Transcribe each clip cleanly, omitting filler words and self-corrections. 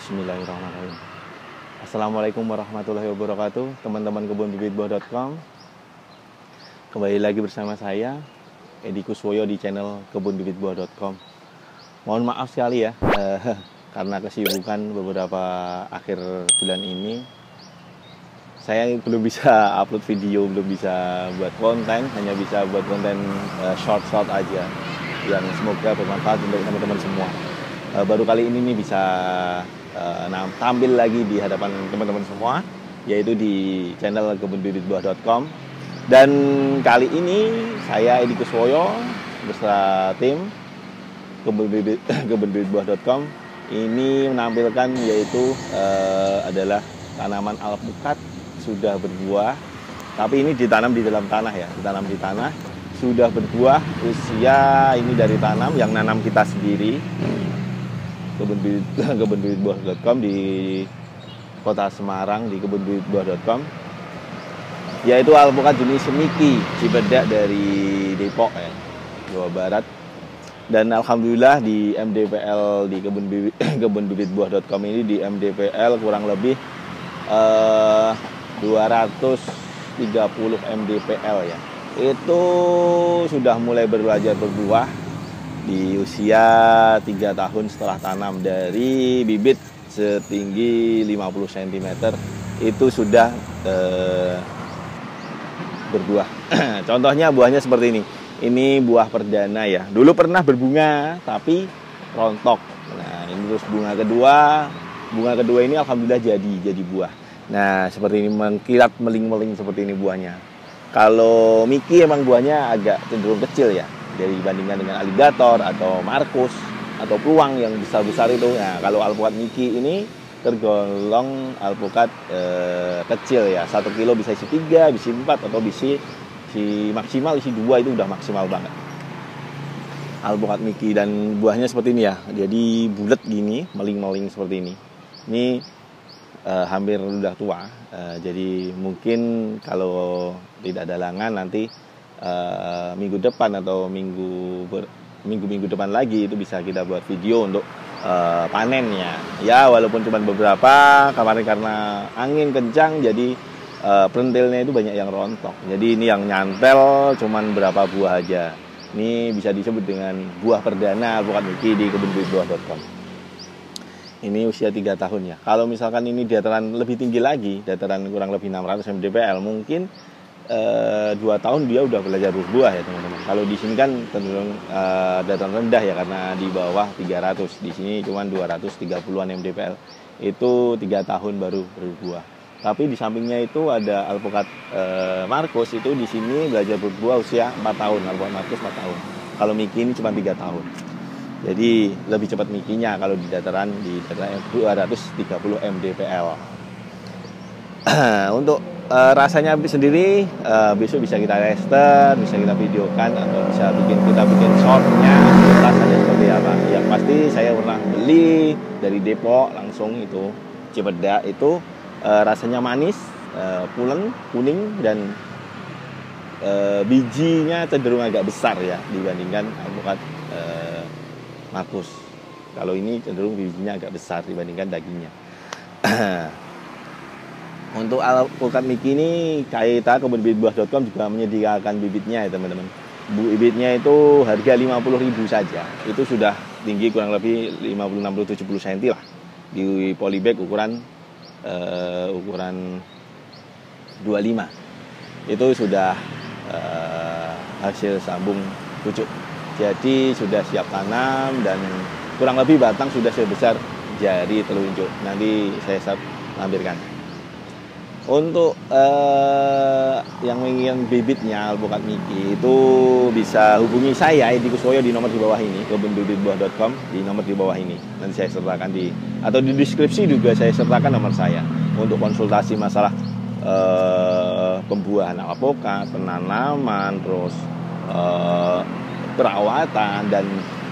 Bismillahirrahmanirrahim. Assalamualaikum warahmatullahi wabarakatuh, teman-teman kebunbibitbuah.com. Kembali lagi bersama saya, Edi Kuswoyo, di channel kebunbibitbuah.com. Mohon maaf sekali ya, karena kesibukan beberapa akhir bulan ini, saya belum bisa upload video, belum bisa buat konten, hanya bisa buat konten short aja, yang semoga bermanfaat untuk teman-teman semua. Baru kali ini nih bisa tampil lagi di hadapan teman-teman semua, yaitu di channel kebunbibitbuah.com. Dan kali ini saya Edi Kuswoyo beserta tim kebunbibitbuah.com ini menampilkan yaitu adalah tanaman alpukat sudah berbuah, tapi ini ditanam di dalam tanah ya, ditanam di tanah, sudah berbuah, usia ini dari tanam yang nanam kita sendiri, kebunbibitbuah.com di kota Semarang, di kebunbibitbuah.com, yaitu alpukat jenis Miki Cibedak dari Depok ya, Jawa Barat. Dan alhamdulillah di MDPL di kebunbibitbuah.com ini, di MDPL kurang lebih 230 MDPL ya, itu sudah mulai belajar berbuah di usia 3 tahun setelah tanam. Dari bibit setinggi 50 cm itu sudah berbuah. Contohnya buahnya seperti ini. Ini buah perdana ya. Dulu pernah berbunga tapi rontok. Nah, ini terus bunga kedua ini alhamdulillah jadi buah. Nah, seperti ini, mengkilat meling-meling seperti ini buahnya. Kalau Miki emang buahnya agak cenderung kecil ya, dari dibandingkan dengan aligator atau markus atau pluang yang besar-besar itu. Nah, kalau alpukat Miki ini tergolong alpukat kecil ya. 1 kilo bisa isi 3, bisa 4, atau bisa maksimal isi 2, itu udah maksimal banget alpukat Miki. Dan buahnya seperti ini ya, jadi bulat gini, meling-meling seperti ini. Ini hampir udah tua, jadi mungkin kalau tidak ada halangan nanti minggu depan atau minggu depan lagi itu bisa kita buat video untuk panennya ya. Walaupun cuma beberapa, kemarin karena angin kencang jadi perentilnya itu banyak yang rontok, jadi ini yang nyantel cuman berapa buah aja. Ini bisa disebut dengan buah perdana alpukat Miki di kebunbibitbuah.com. Ini usia 3 tahun ya. Kalau misalkan ini dataran lebih tinggi lagi, dataran kurang lebih 600 mdpl, mungkin 2 tahun dia udah belajar berbuah ya teman-teman. Kalau di sini kan cenderung dataran rendah ya, karena di bawah 300. Di sini cuma 230-an mdpl. Itu 3 tahun baru berbuah. Tapi di sampingnya itu ada alpukat markus, itu di sini belajar berbuah usia 4 tahun. Alpukat markus 4 tahun. Kalau Miki ini cuma 3 tahun. Jadi lebih cepat Mikinya kalau di dataran 230 mdpl. Untuk rasanya sendiri besok bisa kita tester, bisa kita videokan, atau bisa kita bikin shortnya rasanya seperti apa. Yang pasti saya pernah beli dari Depok langsung, itu Cibedak itu rasanya manis, pulen, kuning, dan bijinya cenderung agak besar ya dibandingkan alpukat markus. Kalau ini cenderung bijinya agak besar dibandingkan dagingnya. Untuk alpukat Miki ini, kita kebunbibitbuah.com juga menyediakan bibitnya ya teman-teman. Bibitnya itu harga 50.000 saja. Itu sudah tinggi kurang lebih 50, 60, 70 cm lah. Di polybag ukuran 25. Itu sudah hasil sambung pucuk. Jadi sudah siap tanam, dan kurang lebih batang sudah sebesar jari telunjuk. Nanti saya lampirkan. Untuk yang ingin bibitnya alpukat Miki itu bisa hubungi saya Edi Kuswoyo di nomor di bawah ini, kebunbibitbuah.com, di nomor di bawah ini. Nanti saya sertakan atau di deskripsi juga saya sertakan nomor saya untuk konsultasi masalah pembuahan alpukat, penanaman, terus perawatan, dan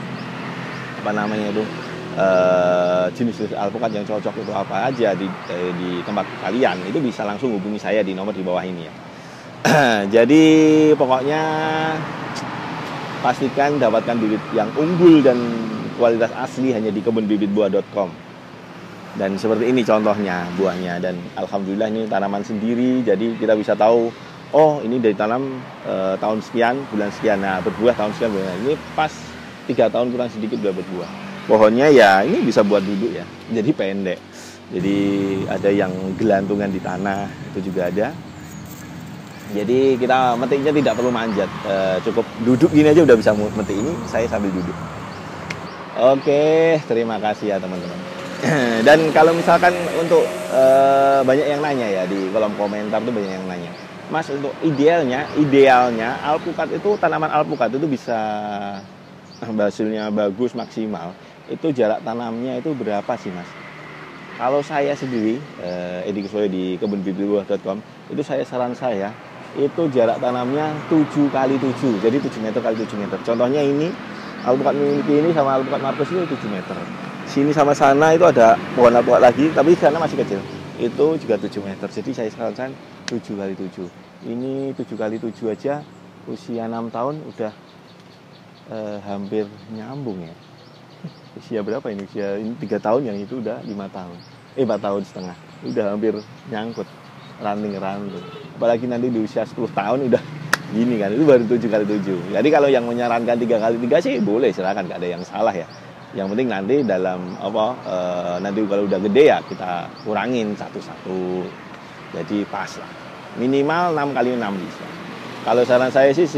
jenis alpukat yang cocok itu apa aja di tempat kalian. Itu bisa langsung hubungi saya di nomor di bawah ini ya. Jadi pokoknya pastikan dapatkan bibit yang unggul dan kualitas asli hanya di kebunbibitbuah.com. Dan seperti ini contohnya buahnya, dan alhamdulillah ini tanaman sendiri, jadi kita bisa tahu oh ini dari tanam tahun sekian bulan sekian, nah berbuah tahun sekian bulan. Ini pas 3 tahun kurang sedikit udah berbuah. Pohonnya ya ini bisa buat duduk ya, jadi pendek, jadi ada yang gelantungan di tanah itu juga ada. Jadi kita metiknya tidak perlu manjat, cukup duduk gini aja udah bisa metik. Ini saya sambil duduk. Oke, terima kasih ya teman-teman. Dan kalau misalkan untuk banyak yang nanya ya di kolom komentar tuh, banyak yang nanya, Mas, untuk idealnya alpukat itu, tanaman alpukat itu bisa hasilnya bagus maksimal, itu jarak tanamnya itu berapa sih Mas? Kalau saya sendiri, Edi Kuswoyo di kebunbibitbuah.com, itu saran saya itu jarak tanamnya 7x7, jadi 7 meter x 7 meter. Contohnya ini alpukat Mimiki ini sama alpukat Markus itu 7 meter. Sini sama sana itu ada pohon alpukat lagi, tapi sana masih kecil, itu juga 7 meter. Jadi saya sarankan 7x7. Ini 7x7 aja usia 6 tahun udah hampir nyambung ya. Usia berapa ini? Usia ini 3 tahun, yang itu udah 5 tahun. 4 tahun setengah. Udah hampir nyangkut, ranting. Apalagi nanti di usia 10 tahun udah gini kan, itu baru 7x7. Jadi kalau yang menyarankan 3x3 sih boleh, silakan, gak ada yang salah ya. Yang penting nanti dalam nanti kalau udah gede ya kita kurangin satu-satu. Jadi pas lah. Minimal 6x6 bisa. Kalau saran saya sih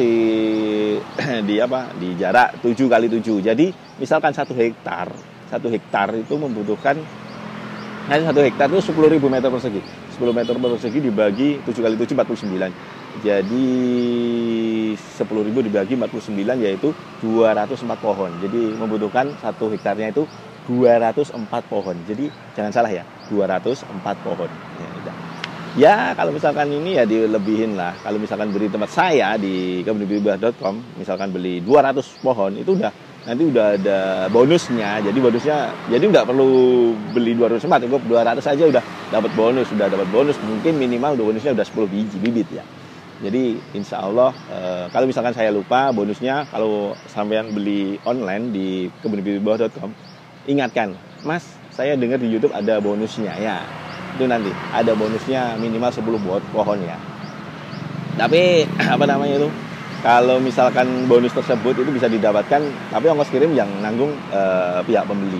di jarak 7x7. Jadi misalkan 1 hektar itu membutuhkan, nanti 1 hektar itu 10.000 meter persegi. 10 meter persegi dibagi 7x7 49. Jadi 10.000 dibagi 49 yaitu 204 pohon. Jadi membutuhkan 1 hektarnya itu 204 pohon. Jadi jangan salah ya, 204 pohon. Ya kalau misalkan ini ya dilebihin lah. Kalau misalkan beli tempat saya di kebunbibitbuah.com, misalkan beli 200 pohon, itu nanti udah ada bonusnya. Jadi nggak perlu beli 204, cukup 200 aja udah dapat bonus. Mungkin minimal bonusnya udah 10 biji bibit ya. Jadi insya Allah kalau misalkan saya lupa bonusnya, kalau sampean beli online di kebunbibitbuah.com, ingatkan, Mas, saya dengar di YouTube ada bonusnya ya. Itu nanti ada bonusnya minimal 10 pohon ya. Tapi kalau misalkan bonus tersebut itu bisa didapatkan, tapi ongkos kirim yang nanggung pihak pembeli.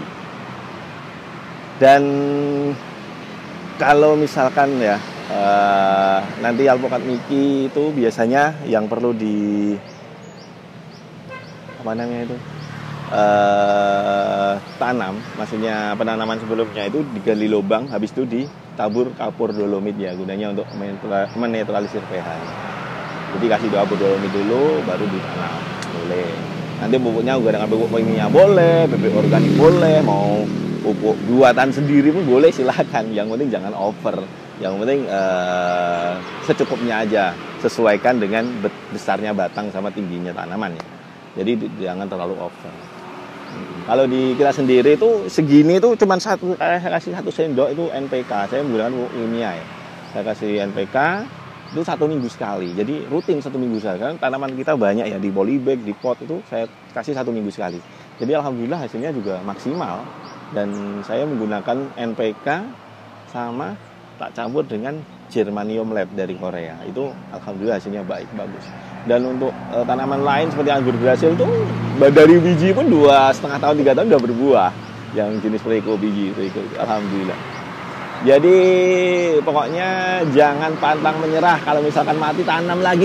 Dan kalau misalkan ya nanti alpukat Miki itu biasanya yang perlu tanam, maksudnya penanaman sebelumnya itu digali lubang, habis itu ditabur kapur dolomit ya, gunanya untuk menetralisir pH. Jadi kasih kapur dolomit dulu, baru ditanam, boleh. Nanti pupuknya juga dengan pupuk kimia boleh, pupuk organik boleh, mau pupuk buatan sendiri pun boleh, silakan. Yang penting jangan over, yang penting secukupnya aja, sesuaikan dengan besarnya batang sama tingginya tanaman ya. Jadi jangan terlalu over. Kalau di kita sendiri itu segini itu cuma saya kasih 1 sendok itu NPK. Saya menggunakan pupuk kimia ya. Saya kasih NPK itu 1 minggu sekali. Jadi rutin 1 minggu sekali. Karena tanaman kita banyak ya, di polybag, di pot itu saya kasih 1 minggu sekali. Jadi alhamdulillah hasilnya juga maksimal. Dan saya menggunakan NPK sama tak campur dengan Germanium Lab dari Korea. Itu alhamdulillah hasilnya bagus. Dan untuk tanaman lain seperti anggur Brasil itu dari biji pun 2,5 tahun 3 tahun udah berbuah. Yang jenis Preco biji, alhamdulillah. Jadi pokoknya jangan pantang menyerah. Kalau misalkan mati tanam lagi.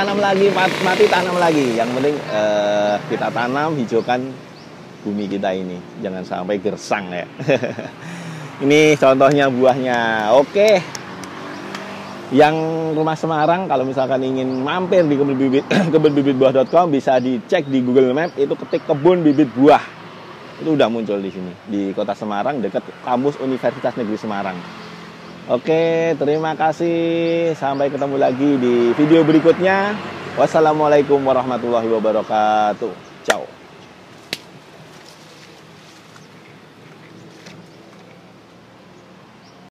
Yang penting kita tanam, hijaukan bumi kita ini. Jangan sampai gersang ya. Ini contohnya buahnya. Oke. Yang rumah Semarang, kalau misalkan ingin mampir di kebunbibitbuah.com, bisa dicek di Google Map, itu ketik kebun bibit buah. Itu udah muncul di sini, di kota Semarang, dekat kampus Universitas Negeri Semarang. Oke, terima kasih. Sampai ketemu lagi di video berikutnya. Wassalamualaikum warahmatullahi wabarakatuh. Ciao.